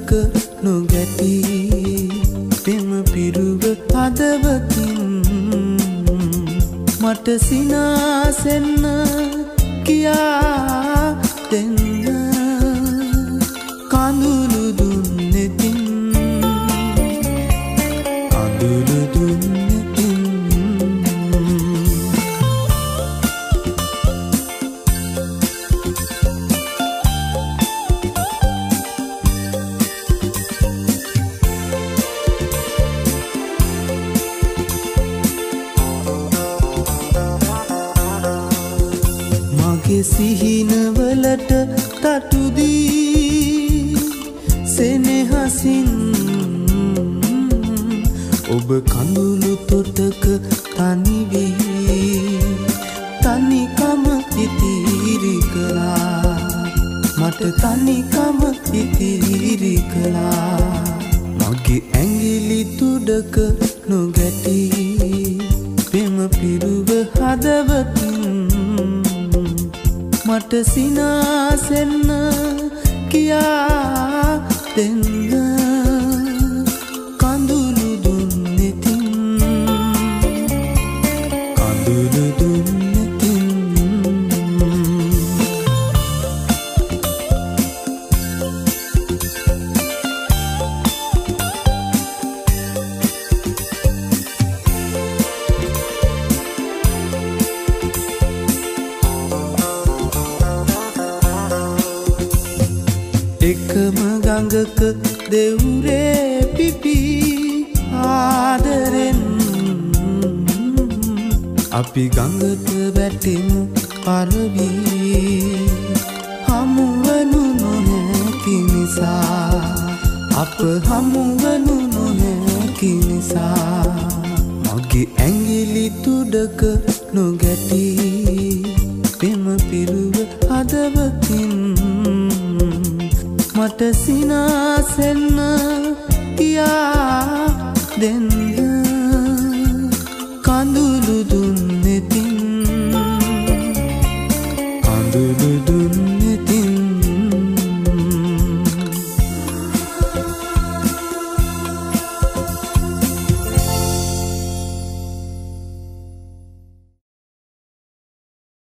තුඩක නොගැටි පෙම පිරුව හදවතින් මට සිනාසෙන්න කියා දෙන්න කඳුළු දුන්නෙතින් කඳුළු දුන්නෙතින් මගේ සිහිනවලට තටුදී සෙනෙහසින් ඔබ කඳුළු තොටක තනි වී තනිකම ඉතිරි කළා මට තනිකම ඉතිරි කළා මගේ ඇඟිලි තුඩක නොගැටි පෙම පිරුව හදවතින් මට සිනාසෙන්න කියා දෙන්න කඳුළු දුන්නෙතින් කඳුළු දුන්නෙතින් එකම ගඟක දෙවුරේ පිපි ආදරෙන් අපි ගඟට වැටෙමු පරවී හමුවනු නොහැකි නිසා අප හමුවනු නොහැකි නිසා මගේ ඇඟිලි තුඩක නොගැටි පෙම පිරුව හදවතින් මට සිනාසෙන්න කියා දෙන්න කඳුළු දුන්න